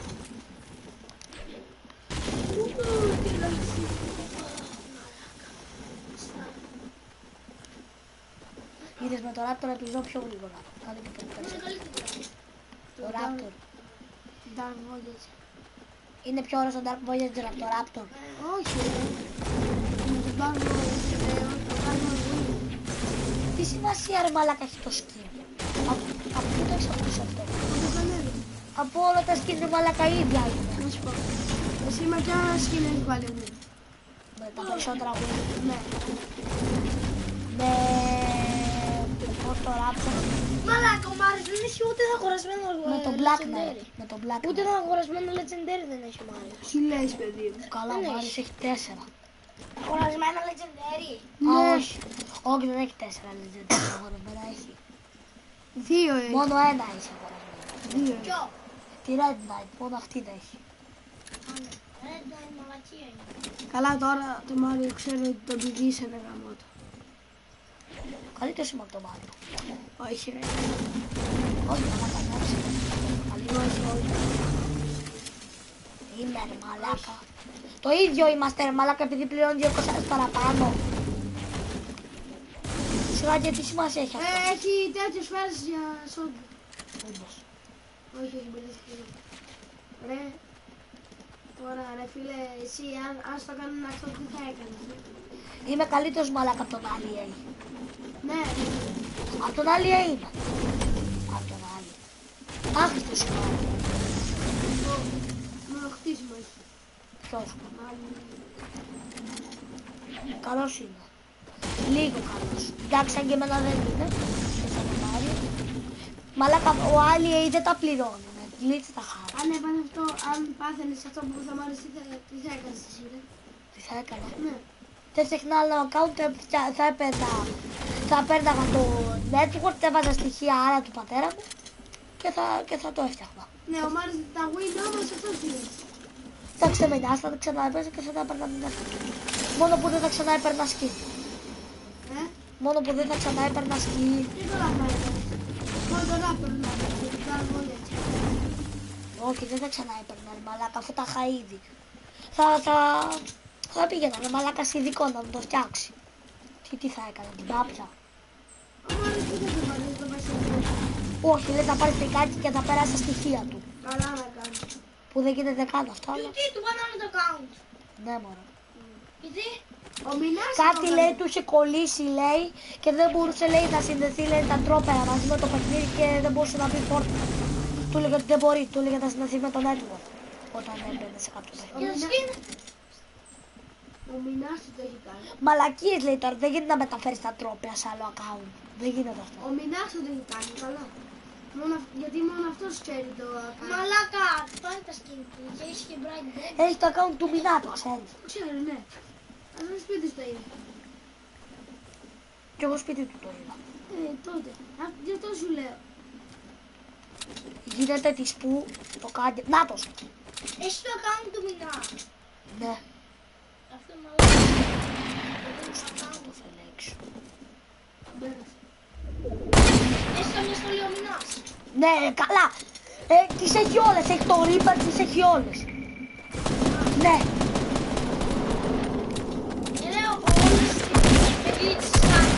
είδες με το Raptor επιζώ πιο γρήγορα. Κάνε και πολύ καλύτερα. Το Raptor. Dark Voyage. Είναι πιο ωραίο στο Dark Voyager από το Raptor. Όχι ρε. Με το Dark Voyage. ε, το Dark Voyage. Τι σημασία ρε μαλάκα έχει το skin. Από από πού το έχεις ακούσει αυτό. Από κανένα. Από όλα τα skin ρε μαλάκα ίδια είναι. Να σου πω. Εσύ με ποια σκηνή έχεις βάλει εμείς. Με τα περισσότερα που είναι. Ναι. Με... πώς το ράψω. Μαλάκα, ο Μάρις δεν έχει ούτε ένα αγορασμένο Με τον Black Knight. Με τον Black Ούτε Knight. ένα αγορασμένο Legendary δεν έχει ο Μάρις. Τι λες, παιδί μου. Καλά, ο δεν Μάρις έχει τέσσερα. Αγορασμένο Legendary. Α, Ναι. όχι. Όχι, δεν έχει τέσσερα legendary αγορασμένα, έχει. Δύο έχει. Μόνο ένα έχει αγορασμένο. Δύο. Ποιο? Τη Red Knight, μόνο αυτή δεν έχει. Ε, εντάξει, μαλακία είναι. Καλά, τώρα το Μάριο ξέρω ότι τον πηδήσανε γαμό του. Καλύτερος είμαι από το Μάριο. Όχι ρε. Όχι, να κατανέψει. Αλλιώς όχι. Είμαι ρε μαλάκα. Το ίδιο είμαστε ρε μαλάκα επειδή πληρώνει διακόσια παραπάνω. Σιγά και τι σημασία έχει αυτό. Ε, έχει τέτοιες σφαίρες για σόντου. Όντως. Όχι, όχι, μπερδεύτηκε. Ρε, τώρα ρε φίλε, εσύ αν, αν στο κάνουν αυτό τι θα έκανες. ε? Είμαι καλύτερος μαλάκα από τον άλλη έι. Ναι, Από τον άλλη έι είμαι. Από τον άλλη. Άχρηστος είμαι. μόνο χτίσιμο έχει. Ποιος. Μάλλον. Καλός είναι. Λίγο καλός. Εντάξει, αν και εμένα δεν είναι. Δεν θα το πάρει. Μαλάκα, ο άλλη έι δεν τα πληρώνει. Με γλίτς τα χάρη. Αν έπανε αυτό, αν πάθαινες αυτό που θα μ' άρεσε, τι θα, τι θα έκανες εσύ ρε. Τι θα έκανα. Ναι. Δεν ξεχνά άλλο account, θα- θα έπαιρνα, θα παίρναγα το network, θα έβαζα στοιχεία άρα του πατέρα μου και θα, και θα το έφτιαχνα. Ναι, ο Μάρης τα win όμως αυτό τι είναι. Εντάξει, δεν με νοιάζει, θα τα ξανά έπαιζα και θα τα έπαιρνα την αυτή. Μόνο που δεν θα ξανά έπαιρνα skin. Ε, Μόνο που δεν θα ξανά έπαιρνα skin. τι τώρα θα έκανες. Μόνο τον Raptor να έκανες, γιατί κάνουν όλοι έτσι. Όχι, δεν θα ξανά έπαιρνα, ρε μαλάκα, αφού τα είχα ήδη. Θα, θα, θα πήγαινα, ρε μαλάκα, σε ειδικό να μου το φτιάξει. Τι, τι θα έκανα, την πάπια. Ο Μάρης τι θα το πάρει, το πάει σε αυτό. Όχι, λέει θα πάρει τρικάκι και θα περάσει τα στοιχεία του. Καλά να κάνει. Που δεν γίνεται καν αυτό, αλλά. Τι του κάναμε το account. Ναι, μωρέ. Γιατί? Ο Μινάς Κάτι λέει του είχε κολλήσει λέει και δεν μπορούσε λέει να συνδεθεί λέει τα τρόπαια μαζί με το παιχνίδι και δεν μπορούσε να μπει φόρτα. Του έλεγε ότι δεν μπορεί, του έλεγε να συνδεθεί με το network όταν έμπαινε σε κάποιο Για παιχνίδι. το skin. Ο Μινάς του το έχει κάνει. Μαλακίες λέει τώρα, δεν γίνεται να μεταφέρεις τα τρόπαια σε άλλο account. Δεν γίνεται αυτό. Ο Μινάς του το έχει κάνει, καλά. Μόνο, αυ- γιατί μόνο αυτός ξέρει το account. Μαλάκα, αυτό είναι τα skin του και έχει και bright dead. Έχει το account του Μινά, το ξέρεις. Ξέρω, ναι. Αλλά δεν σπίτι στο είναι. Και εγώ σπίτι του το είδα. Ε, τότε. Α, γι' αυτό σου λέω. Γίνεται της που το κάνει. Νάτος. Έχει το account του μηνά. Ναι. Αυτό είναι μαλάκα. Το θα ελέγξω. Πέρασε. Έχει καμιά στολή ο μηνάς. Ναι, καλά. Ε, τις έχει όλες. Έχει το Reaper, τις έχει όλες. Ναι. Είναι όλες τις γλίτσες κάνει.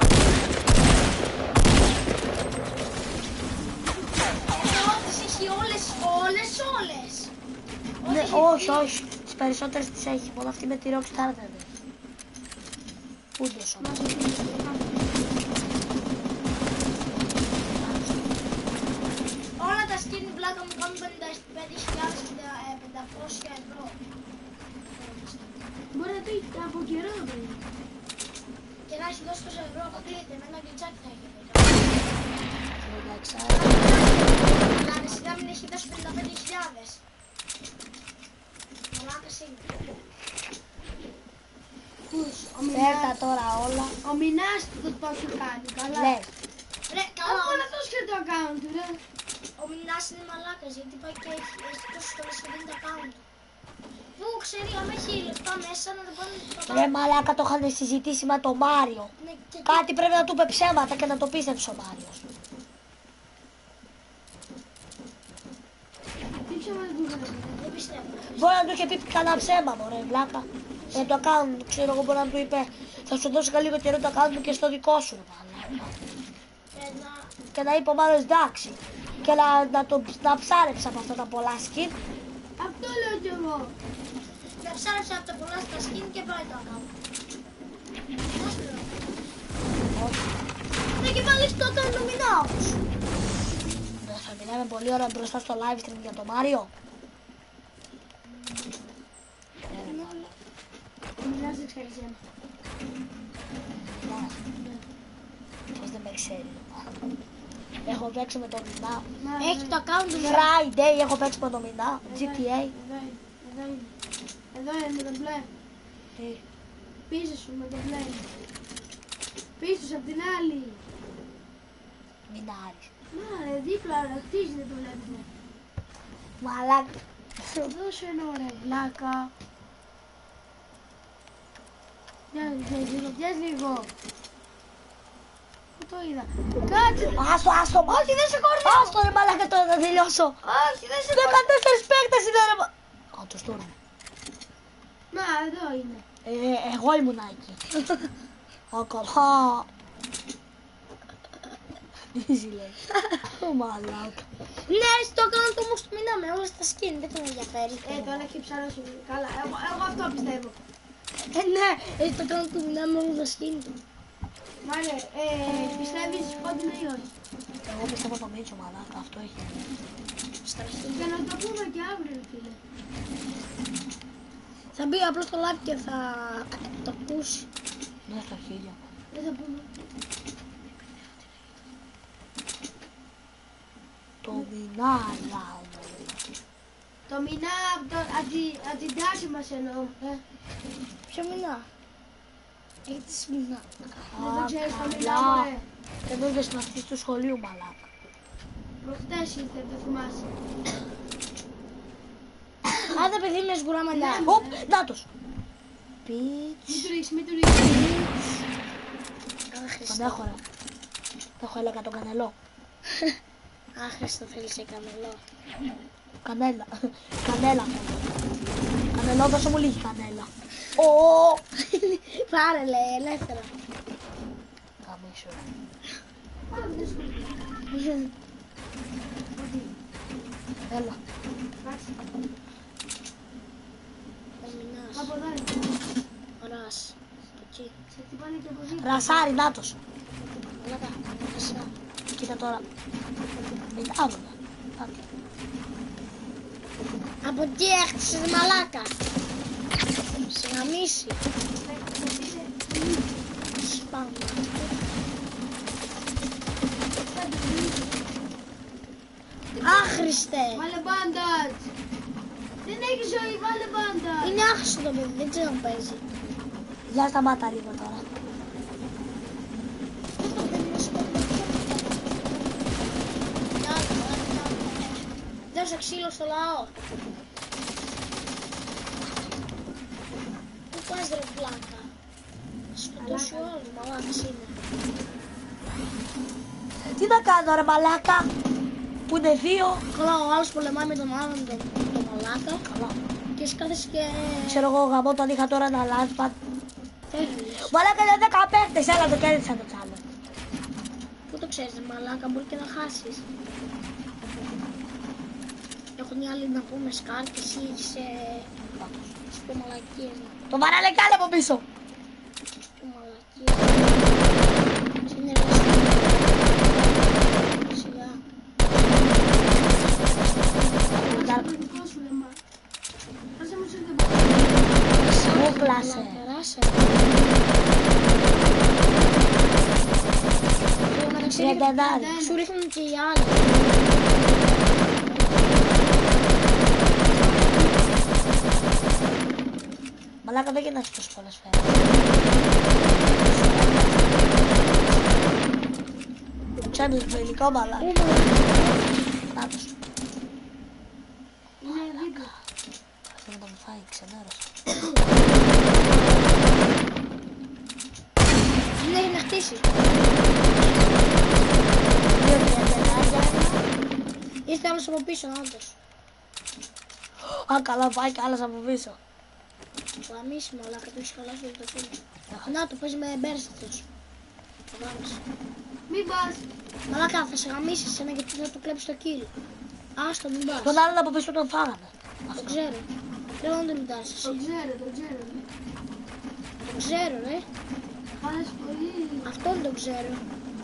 Ενώ τις έχει όλες, όλες, όλες. Ναι, έχει όχι, δύο. όχι. Τις περισσότερες τις έχει. Μόνο αυτή με τη Rockstar δεν έχει. Ούτε σώμα. Να σου πει το account. Όλα τα skin πλάκα μου κάνουν πενήντα πέντε χιλιάδες πεντακόσια ευρώ. Μπορεί να το έχει από καιρό το είναι. Και να έχει δώσει τόσα ευρώ αποκλείεται, με ένα γκλιτσάκι θα έχει. Εντάξει. Δηλαδή σιγά μην έχει δώσει πενήντα πέντε χιλιάδες. Μαλάκας είναι. Πούς, ο Φέρτα Μινάς, τώρα όλα. ο Μινάς του το έχει κάνει, καλά. Ναι. Ρε, καλά, Αλλά ο- μόνο αυτός ξέρει το account του, ρε. ο Μινάς είναι μαλάκας γιατί πάει και έχει έχει τόσες φορές και δίνει τα account. Πού ξέρει αν έχει λεφτά μέσα να το πάνε το Ρε account. μαλάκα, το είχαν συζητήσει με τον Μάριο. Ναι, και Κάτι πρέπει να του είπε ψέματα και να το πίστεψε ο Μάριος. Τι ψέμα δεν του έκανε. δεν πιστεύω. Μπορεί να του είχε πει κανένα ψέμα, μωρέ, βλάκα. Για το account, ξέρω εγώ, μπορεί να του είπε θα σου δώσω λίγο καιρό το account μου και στο δικό σου, ρε μαλάκα. Και να... Και να είπε ο Μάριος εντάξει. Και να, να, το, να ψάρεψε από αυτά τα πολλά skin. Αυτό λέω κι εγώ. Να ψάρεψε από τα πολλά στα skin και πάει το account. Πώς λέω. Όχι. Ναι, και πάλι στο το νομινά όμως. Δεν θα μιλάμε πολύ ώρα μπροστά στο live stream για τον Μάριο. Ναι, ρε, μαλάκα. Ο Μινάς δεν ξέρει εσένα. Πώς δεν με ξέρει. Έχω παίξει με τον Μινά. Έχει το account του. Friday έχω παίξει με τον Μινά. τζι τι έι. Εδώ είναι, εδώ είναι. Εδώ είναι με το μπλε. Τι. Πίσω σου με το μπλε. Πίσω σου απ' την άλλη. Μινάρης. Να ρε, δίπλα ρε, χτίζει δεν το βλέπετε. Μαλάκα. Δώσε ένα ρε, βλάκα. Πιες λίγο, πιες λίγο. Πού το είδα. Κάτσε. Άστο, άστο. Όχι, δεν σε κορδεύω. Άστο ρε μαλάκα τώρα να τελειώσω. Όχι, δεν σε κορδεύω. δεκατέσσερις παίκτες είναι ρε. Α, το στόρμα. Να, εδώ είναι. Ε, εγώ ήμουνα εκεί. Α, καλά. Easy λέει. Ω μαλάκα. Ναι, στο κάνω το μου στο μήνα με όλα στα skin, δεν τον ενδιαφέρει. Ε, τώρα έχει ψαρώσει. Καλά, εγώ, εγώ αυτό πιστεύω. Ε, ναι, έτσι το κάνω το μήνα με όλα τα skin. Μάρε, ε, πιστεύεις πόντινα ή όχι. Εγώ πιστεύω το Μίτσο μαλάκα, αυτό έχει. Για να το πούμε και αύριο, φίλε. Θα μπει απλώς στο live και θα το ακούσει. Ναι, στα χίλια. Δεν θα πούμε. Το Μινάλα. Το μηνά από το, απ' την τάση μας εννοώ. Ε. Ποιο μηνά? Έχεις μηνά. Δεν το ξέρεις το μηνά, μωρέ. Και δεν είδες μαθητής του σχολείου μαλάκα. Προχτές ήρθε, το θυμάσαι. Άντε παιδί με σγουρά μαλλιά. Οπ, νάτος. Πιτς. Μην του ρίξεις, μην του ρίξεις. Τον έχω ρε. Το έχω έλεγα τον κανελό. Άχρηστο θέλεις σε καμελό. Κανέλα. Κανέλα θέλω. Κανελό, δώσε μου λίγη κανέλα. Ω! Πάρε λέει, ελεύθερα. Καμίσου. Έλα. Από εδώ είναι. Ωραίος. Εκεί. Σε χτυπάνε και από δίπλα. Ρασάρι, νάτος. Μαλάκα, ρασά. Κοίτα τώρα. Μην άβουνε. Από εκεί έχτισες μαλάκα. Σε γαμίσει. Σπάμε. Άχρηστε. Βάλε μπάντατ. Δεν έχει ζωή, βάλε μπάντατ. Είναι άχρηστο το παιδί, δεν ξέρω αν παίζει. Για σταμάτα λίγο τώρα. Δώσε ξύλο στο λαό. Πού πας ρε πλάκα. Σκοτώσου όλους, μαλάκας είναι. Τι να κάνω ρε μαλάκα. Που είναι δύο. Καλά, ο άλλος πολεμάει με τον άλλον τον, τον μαλάκα. Καλά. Και εσύ κάθεσαι και... Ξέρω εγώ γαμώ τον είχα τώρα ένα λάσπα. Τέλειος. Μαλάκα είναι δέκα παίκτες, έλα το κέρδισα το τσάλο. Πού το ξέρεις ρε μαλάκα, μπορεί και να χάσεις. Έχουν οι άλλοι να πούμε σκάρ και εσύ είσαι... Είσαι πιο μαλακίες. Το βαράνε κι άλλο από πίσω. Πιο μαλακίες. Συνεργασία. Σιγά. Μου κλάσε. Σου ρίχνουν και οι άλλοι. Μαλάκα δεν γίνανε τόσο πολλές φορές. Τσάνεις με υλικό μαλάκα. Νάτος. Είναι δίπλα. Θέλω να μου φάει, ξενέρωσε. Δεν έχει να χτίσει. Δύο τριαντενάκια. Ήρθε άλλος από πίσω, άντως. Α, καλά πάει κι άλλος από πίσω. Γαμίσιμο, αλλά το έχεις χαλάσει όλο το φίλο. Να το παίζει με μπέρες αυτός. Το γάμισε. Μην πας. Μαλάκα, θα σε γαμίσει εσένα γιατί θα του κλέψεις το kill. Άστο, μην πας. Τον άλλον από πίσω τον φάγανε. Το ξέρω. Θέλω να το λουτάρεις εσύ. Το ξέρω, το ξέρω. Το ξέρω, ρε. Χάλασε πολύ. Αυτό δεν το ξέρω.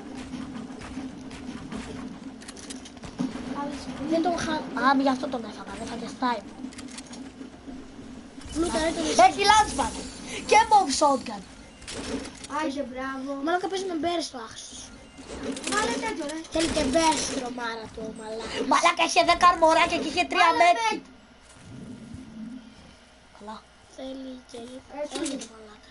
Χάλασε πολύ. Δεν τον χα... Α, μη γι' αυτό τον έφαγα, δεν θα τεστάει. Λούτα, ρε τον εσύ. Έχει λάσπα. και mob shotgun. Άγιε, μπράβο. Μαλάκα παίζει με μπέρες το άχσος. Βάλε τέτοιο, ρε. Θέλει και μπέρες στην τρομάρα του ο μαλάκας. Μαλάκα είχε δέκα αρμοράκια και είχε τρία Βάλε μέτρη. με. Καλά. Θέλει και Έτσι. έγινε ο μαλάκας.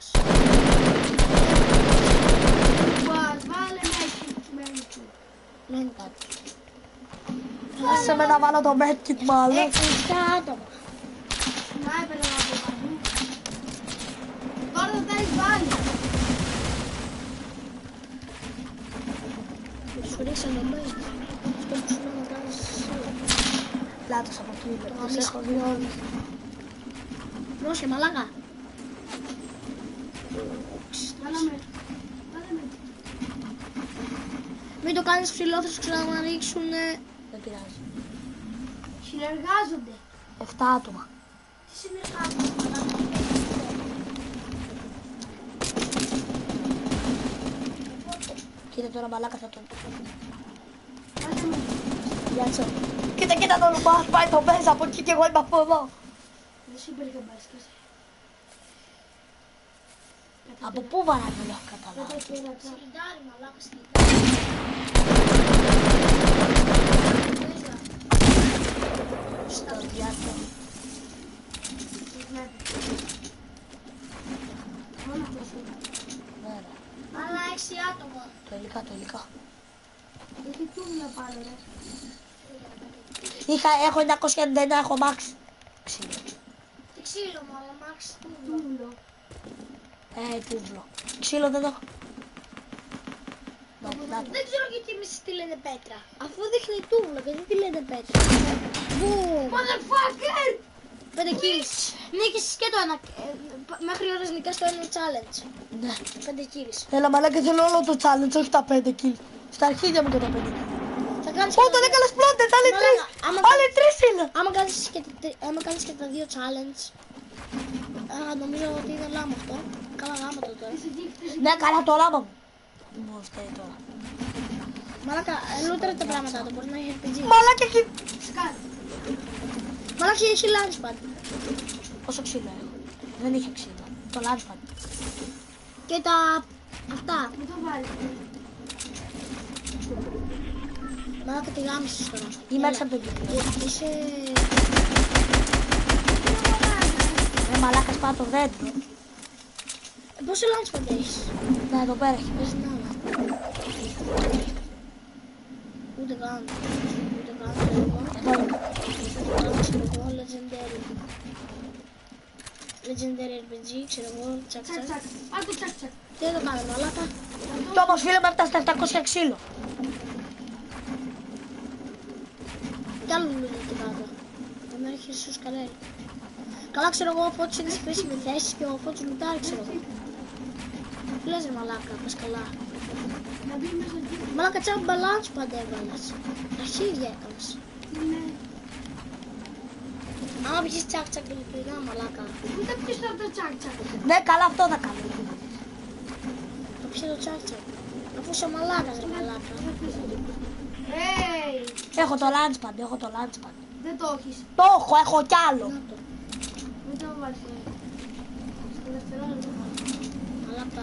Βάζ, βάλε με. Μένει κάτι. Άσε με να βάλω το medkit μάλλον. Έξι άτομα. Σνάιπερ να από παντού. Τώρα θα τα έχεις βάλει. Σου ρίξα το μπέρες. Αυτό που σου λέω να κάνεις εσύ. Λάτος από εκεί. Α, Τους μη έχω δει όλους. Δώσε μαλάκα. Βάλε με. Βάλε με. Μην το κάνεις ψηλό, θα σου ξαναρίξουνε. Δεν πειράζει. Συνεργάζονται. Εφτά άτομα. Τι συνεργάζονται. Κοίτα τώρα μαλάκα θα τον... Βάλε με. Γιάτσο. Κοίτα κοίτα το λουμπάς πάει το μέσα από εκεί και εγώ είμαι από εδώ. Δεν σου υπήρχε μπάσκετ. Από πού βαράνε δεν έχω καταλάβει. Δεν το πήρα τώρα. Σιλντάρι μαλάκα σιλντάρι. Στο διάστημα. Μόνο αυτό σου. Ναι ρε. Αλλά έξι άτομα. Το υλικά, το υλικά. Έχει τούβλα πάνω, ρε. Είχα, έχω εννιακόσια ενενήντα εννέα, έχω max. Ξύλο. Τι ξύλο μου, αλλά μάξ του. Τούβλο. Ε, τούβλο. Ξύλο δεν έχω. Να, να, Δεν ξέρω γιατί εμείς τη λένε πέτρα. Αφού δείχνει τούβλο, γιατί τη λένε πέτρα. Boom. Motherfucker! Πέντε kills. Νίκησες και το ένα. ε, Μέχρι ώρες νικάς το ένα challenge. ναι. Πέντε kills. Έλα μαλάκα θέλω όλο το challenge, όχι τα πέντε kills. Στα αρχίδια μου και τα πέντε kills. Θα κάνεις Ω, και τον τα- έκανες πλόντες, άλλοι Μαλάκα, τρεις. άμα Άλλοι τρεις είναι. Άμα κάνεις και, τα τρι- άμα κάνεις και τα δύο challenge. Α, νομίζω ότι είναι λάμα αυτό. Καλά γάμα το τώρα. Ναι, καλά το λάμα μου. Μου φταίει τώρα. Μαλάκα, λούτρε τα πράγματα του, μπορεί να έχει αρ πι τζι. Μαλάκα εκεί. Σκάλ. Μαλάκα έχει launchpad. Πόσο ξύλο έχω. Δεν είχε ξύλο. Το launchpad. Και τα... αυτά. Μην το βάλεις. Μαλάκα τη γάμισες τώρα. Είμαι Έλα. έξω από τον κύκλο. Ε, Είσαι... Ρε μαλάκας πάω το δέντρο. Ε, πόσο launchpad έχεις? Ναι, εδώ πέρα έχει. Πες την άλλα. Ούτε καν. Ούτε καν. Εγώ. Εδώ είναι. Τώρα ξέρω εγώ, legendary. Legendary αρ πι τζι, ξέρω εγώ, τσακ Τσακ, τσακ. τσακ. Πάρ' το τσακ, τσακ. Τι θα το κάνω, μαλάκα. Κι όμως φίλε μου έφτασε στα επτακόσια ξύλο. Κι άλλο λουλούδι εκεί κάτω. Δεν με έρχεσαι στο σκαλέρι. Καλά ξέρω εγώ, ο Φώτης είναι στη χρήσιμη θέση και ο Φώτης λουτάρει, ξέρω εγώ. Τι λες ρε μαλάκα, πας καλά. Να μπει μέσα στο κύκλο. Μαλάκα τσάμπα launch πάντα έβαλες. Αρχίδια έκανες. Είναι... Άμα πεις τσακ τσακ ειλικρινά μαλάκα. Μην τα πεις τώρα το τσακ, τσακ. Ναι, καλά αυτό θα κάνω. Θα πεις το τσακ τσακ. Αφού είσαι μαλάκας ρε μαλάκα. Hey! Έχω το launchpad, έχω το launchpad. Δεν το έχεις. Το έχω, έχω κι άλλο. Να το. Μην το βάλεις. Στο δευτερόλεπτο. Μαλάκα.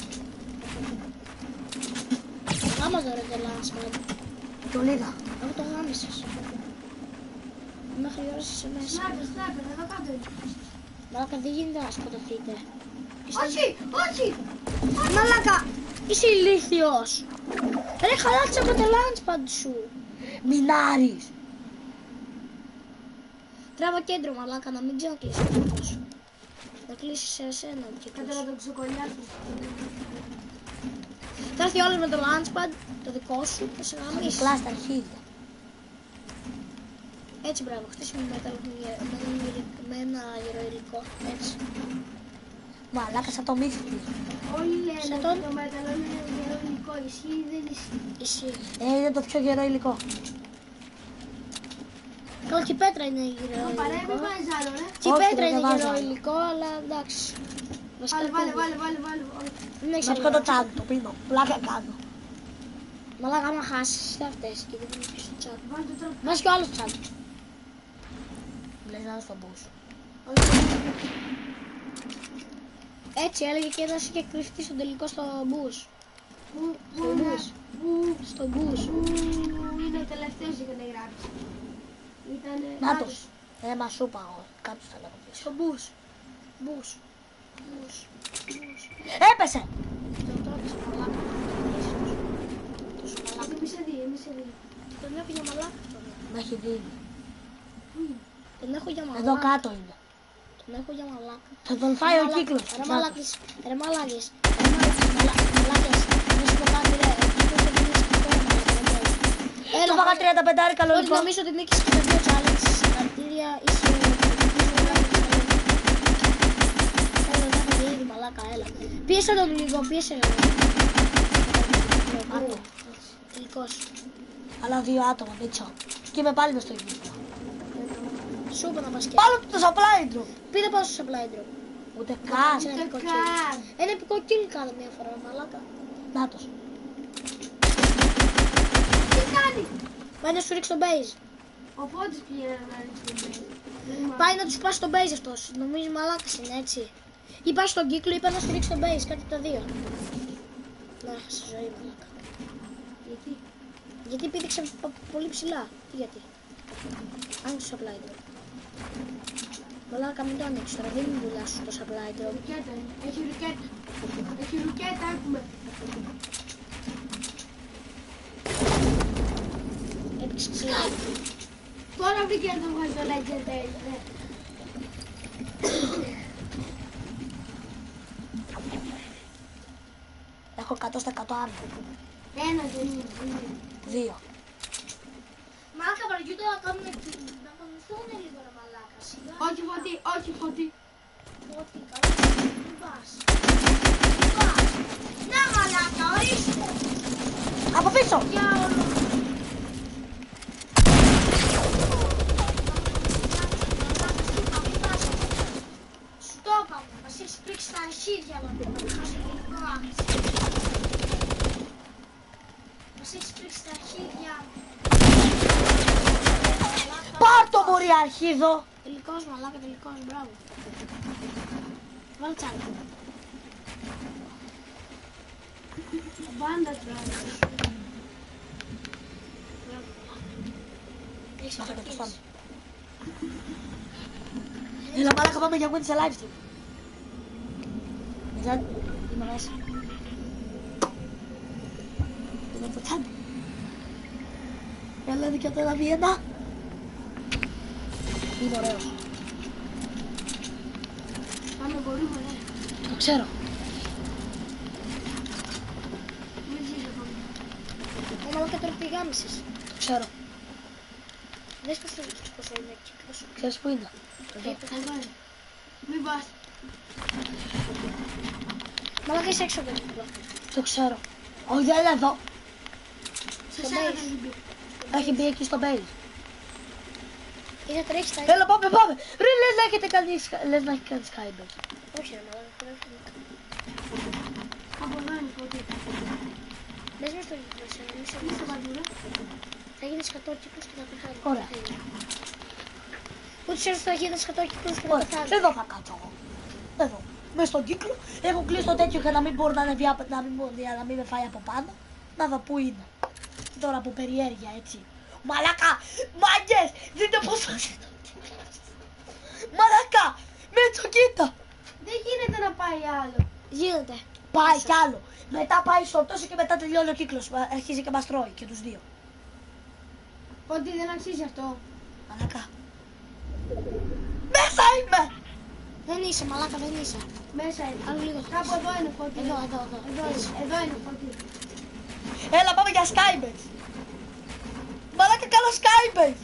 Γάμας το ρε το launch pad. Το λίγα. Εγώ το γάμισες. Μέχρι η ώρα είσαι μέσα. Σνάιπερ, σνάιπερ, εδώ κάτω είναι. Μαλάκα δεν γίνεται να σκοτωθείτε. Όχι, όχι! Μαλάκα, είσαι ηλίθιος. Ρε χαλάτσα από το launchpad σου. Μινάρης. Τράβα κέντρο μαλάκα να μην ξανακλείσεις το κύκλο σου. Να κλείσεις σε εσένα ο κύκλος Κάτε να σου. τον ξεκολλιάσω. Θα έρθει όλος με το launchpad, το δικό σου, θα σε γαμίσει. Διπλά στα αρχίδια. Έτσι μπράβο, χτίσουμε με, τα- με, με- με ένα γεροϊλικό. Έτσι. Μαλάκα σαν το μύθι. Όλοι λένε Σε ότι τον- το μέταλλο είναι γεωργικό. Ισχύει ή δεν ισχύει. Εσύ. Ε, είναι το πιο γερό υλικό. Καλά και η πέτρα είναι Το παρέ, μην γεροϊλικό. βάζεις άλλο, ρε. Και η Όχι, πέτρα δεν είναι βάζω άλλο. γεροϊλικό, αλλά εντάξει. Βασικά Βάλε, βάλε, δεν- βάλε, βάλε, βάλε. βάλε. Δεν έχεις Βάζω το άλλο. τσάντ, το πίνω. Πλάκα κάνω. Μαλάκα άμα χάσεις, θα φταίς και δεν είναι στο τσάτ. Βάλε το τρόπο. Βάζεις κι άλλο τσάτ. Λες να είναι στον μπούς. Έτσι έλεγε και ένας είχε κρυφτεί στο τελικό στο μπούς. Που, Στο που, μπούς. που, Στο μπούς. που είναι ο τελευταίος για να γράψει. Ήτανε... Νάτος. Ε, μα σου είπα εγώ. Κάποιος θα λέγω πίσω. Στο μπούς. Μπούς. Μπούς. Μπούς. Έπεσε! Το τρόπισε μαλάκα. Τόσο μαλάκα. Εμείς σε δει, εμείς σε δει. Τον έχω για μαλάκα αυτό. Με έχει δει. Τον έχω για μαλάκα. Εδώ κάτω είναι. Τον έχω για μαλάκα. Θα τον φάει ο Μαλάκα. κύκλος. Ρε μαλάκες. Ρε μαλάκες. Ρε μαλάκες. Μαλάκες. Να σου πω κάτι ρε. Έλα, φάγα τριάντα πέντε Όλοι κανονικό. νομίζω ότι νίκησε και τα δύο challenge. Συγχαρητήρια. Είσαι... Έλα, να έχω ήδη μαλάκα, έλα. Πίεσε τον λίγο, πίεσε τον. Άτομο. Τελικός. Αλλά δύο άτομα, Μίτσο. Και είμαι πάλι μες στο κύκλο. Σου είπα να πας και. Πάνω του το supply drop. Πήρε πάνω στο supply drop. Ούτε καν. Ένα επικό καν. kill. Ένα επικό kill κάθε μία φορά, μαλάκα. Νάτος. Τι κάνει! Πάει να σου ρίξει το base. Ο Φώτης πήγε να ρίξει τον μπέι. Πάει να του σπάσει το base αυτός. Νομίζει μαλάκας είναι έτσι. Ή πάει στον κύκλο ή πάει να σου ρίξει το base. Κάτι από τα δύο. Να έχασε ζωή μαλάκα. Γιατί? Γιατί πήδηξε πο- πολύ ψηλά. Τι γιατί. Άνοιξε το supply drop. Μαλάκα μην το ανοίξεις τώρα. Δεν μου δουλειά σου το supply drop. Ρουκέτα είναι. Έχει ρουκέτα. Έχει ρουκέτα, έχουμε. Έπαιξε ξύλο. Τώρα βρήκε να το βγάλει το legendary. ναι. Έχω εκατό τοις εκατό άμυνα. Ένα δεν είναι. είναι. Δύο. Μαλάκα βαριούνται να κάνουν να κομιστούν λίγο ρε μαλάκα. Σιγά. Όχι Φώτη, όχι Φώτη. Ό,τι καλά. Μην πας. Μην πας. Να μαλάκα, ορίστε. Από πίσω! Για όλο. Σου το είπα, μας έχεις πρίξει τα αρχίδια μου. Μας έχεις πρίξει τα αρχίδια μου. Πάρ' το μωρή αρχίδο! Τελικός μαλάκα, τελικός, μπράβο. Βάλε τσάκι. Μπάντα τράβει. Έχεις Να φέρω το ευτυχίες. στόμα. Έλα μαλάκα πάμε για win σε live stream. Μιζάν, είμαι μέσα. Είναι το τσάντι. Έλα είναι και το ένα βι ένα. Είναι ωραίος. Πάμε, μπορούμε, ναι. Το ξέρω. Μην ζήσει πάμε. Ω μαλάκα τώρα τι γάμισες. Το ξέρω. Δες πως είναι πόσο είναι ο κύκλος. Ξέρεις που είναι. Εδώ. Εδώ είναι. Μην πας. Μαλάκα είσαι έξω από το κύκλο. Το ξέρω. Όχι δεν είναι εδώ. Σε Στο σένα base. θα μπει. Έχει μπει εκεί στο base. Ή θα τρέχεις τα Έλα πάμε πάμε. Ρε λες να έχετε κάνει, λες να έχει κάνει skybase. Όχι ρε μαλάκα, δεν έχω δει. Από εδώ είναι Φώτη. Μπες μες στο κύκλο, σε να μην σε Είσαι δεις. παντού, ρε. Θα γίνεις εκατό κύκλους και θα πεθάνεις. Ωραία. Ούτε ξέρεις ότι θα γίνεις εκατό κύκλους και θα Ωραία. πεθάνεις. Εδώ θα κάτσω εγώ. Εδώ. Μες στον κύκλο. Έχω κλείσει το τέτοιο για να μην μπορεί να ανεβεί, απ- να μην, μπορεί- για να μην με φάει από πάνω. Να δω πού είναι. Και τώρα από περιέργεια έτσι. Μαλάκα! Μάγκες! Δείτε πόσο είναι. Μαλάκα! Μέτσο κοίτα! Δεν γίνεται να πάει άλλο. Γίνεται. Πάει κι άλλο. Μετά πάει στο τόσο και μετά τελειώνει ο κύκλος. Μα- Αρχίζει και μας τρώει και τους δύο. Φώτη δεν αξίζει αυτό. Μαλάκα. Μέσα είμαι! Δεν είσαι μαλάκα, δεν είσαι. Μέσα είναι. Άλλο λίγο. Κάπου εδώ είναι Φώτη. Εδώ, εδώ, εδώ. Εδώ είναι. Εδώ είναι Φώτη. Έλα πάμε για skybase. Μαλάκα καλό skybase.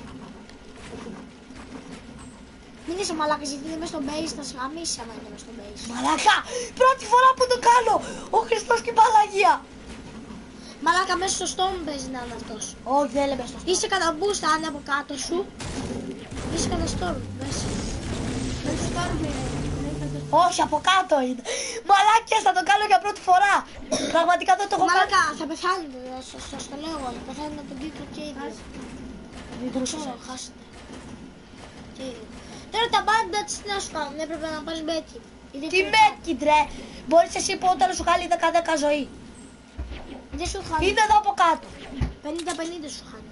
Μην είσαι μαλάκα, γιατί είναι μες στο base, θα σε γαμίσει άμα είναι μες στο base. Μαλάκα! Πρώτη φορά που το κάνω! Ο Χριστός και η Παναγία! Μαλάκα μέσα στο storm παίζει να είναι αυτός. Όχι, δεν λέμε στο Είσαι κατά boost αν είναι από κάτω σου. Είσαι κατά storm μέσα. Δεν σου πάρουμε. Όχι, από κάτω είναι. Μαλάκες, θα το κάνω για πρώτη φορά. Πραγματικά δεν το έχω κάνει. Μαλάκα, θα πεθάνει, σας σας το λέω εγώ. Θα πεθάνει από τον κύκλο και οι δύο. Μην Το κρούσες. ξέρω, χάσετε. Και οι δύο. Τώρα τα μπάντα τι να σου κάνουν, έπρεπε να πάρεις μπέτι. Τι medkit ρε. Μπορείς εσύ που όταν σου χάλει δέκα δέκα ζωή. Δεν σου χάνει. Είναι εδώ από κάτω. πενήντα πενήντα σου χάνει.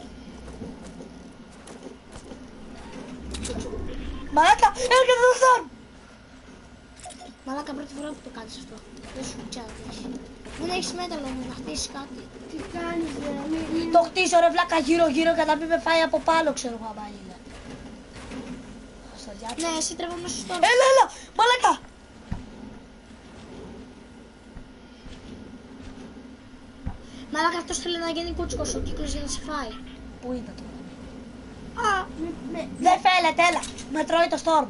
Μαλάκα, έρχεται το Storm. Μαλάκα, πρώτη φορά που το κάνεις αυτό. Δεν σου τσάδεις. Δεν έχεις μέταλλο μου να χτίσεις κάτι. Τι κάνεις ρε, μη, μη. Το χτίσω ρε βλάκα γύρω γύρω για να μην με φάει από πάνω, ξέρω εγώ άμα είναι. Στο διάτσο. Ναι, εσύ τρέβω μέσα στο Έλα, έλα, μαλάκα. Μαλάκα, αυτός θέλει να γίνει κούτσικος ο κύκλος για να σε φάει. Πού είναι το. Α, με, με, Δεν φαίνεται, έλα. Με τρώει το Storm.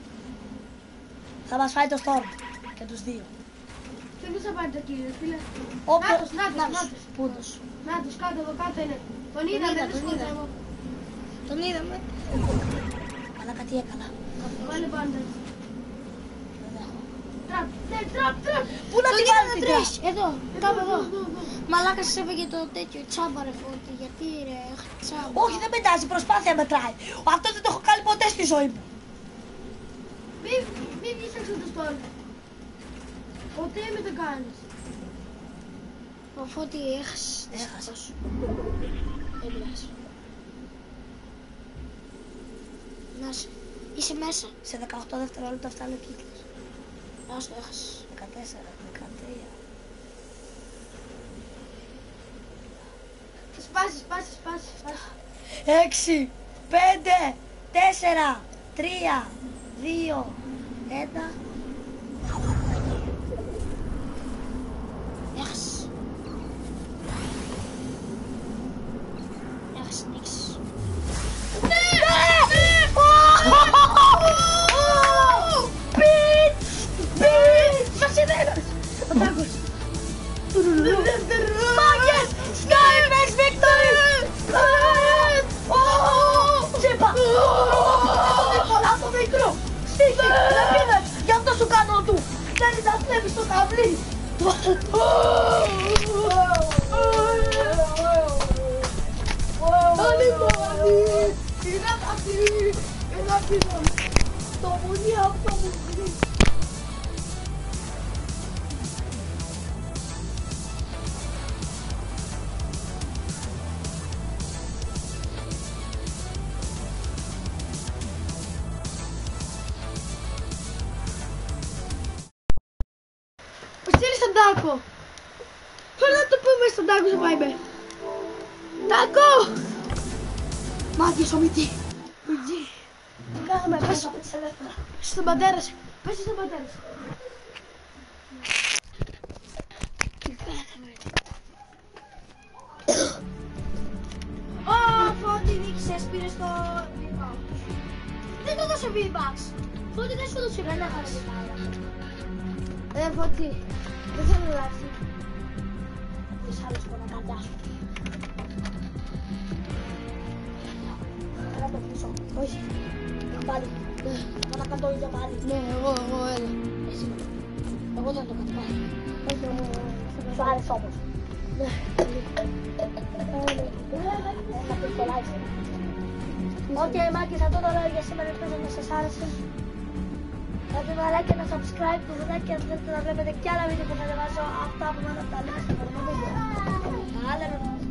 Θα μας φάει το Storm. Και τους δύο. ποιος θα πάρει το κύριο, φίλε. Όποιος. Νάτος, νάτος, νάτος. Πούντος. Νάτος, κάτω εδώ, κάτω είναι. Τον είδα, είδα, δεν τον τον είδα. είδα. Τον είδαμε. Μαλάκα τι έκανα. Βάλε πάντα. Δεν έχω. Τραπ, ναι, τραπ, τραπ. Πού να Τον τη είδα βάλει να την τρέχει. Εδώ, κάπου εδώ. Εδώ, εδώ. Μαλάκα, σας έφεγε το τέτοιο τσάμπα ρε Φώτη. Γιατί ρε, τσάμπα. Όχι, δεν μετάζει, προσπάθεια μετράει. Αυτό δεν το έχω κάνει ποτέ στη ζωή μου. Μη, μη βγεις έξω το στόλ. Ποτέ με το κάνεις. Ο Φώτη έχασε. Έχασα. Δεν πειράζει. Να σε. Είσαι μέσα. Σε δεκαοκτώ δευτερόλεπτα φτάνει ο κύκλος. Ας το έχασες. δεκατέσσερα, δεκατρία. Σπάσει, σπάσει, σπάσει, σπάσει. Έξι, πέντε, τέσσερα, τρία, δύο, ένα. Έχασες. Έχασες, νίξεις. Πιτς! Πιτς! Μας είναι ένας! Ο Τάκος! Μάγκες! Skyface Victory! Τσίπα! Από το μικρό! Στίχη! Λαπίδας! Γι' αυτό σου κάνω του! Θέλεις να βλέπεις το καβλί! Ανυπομονή! Είναι αυτή! Είναι αυτή! Το μουνί αυτό μου βρει! Στείλει στον Τάκο. Θέλω να το πούμε στον Τάκο στο Viber. Τάκο! Μάγκες ο Μητή! Μιτζή. Τι κάνουμε, πες πες στον πατέρα σου. Πες στον πατέρα σου. Τι κάναμε. Ω, Φώτη νίκησες, πήρες το V-Bucks. Δεν το δώσε V-Bucks. Φώτη δεν σου δώσε V-Bucks. Ε, Φώτη, δεν θέλω να έρθει. Τις άλλες που να καντάσουν. Έλα το πίσω. Όχι. Πάλι. Να κάνω το ίδιο πάλι. Ναι, εγώ, εγώ, έλα. Εσύ. Εγώ δεν το κάνω πάλι. Όχι, εγώ. Σου άρεσε όμως. Ναι. Να πεις το like. Οκ, Μάκης, αυτό το λέω για σήμερα. Ελπίζω να σας άρεσε. Κάντε ένα like και ένα subscribe το βιντεάκι αν θέλετε να βλέπετε κι άλλα βίντεο που θα ανεβάζω αυτά που μάνα τα λέμε στο επόμενο βίντεο. Άλλα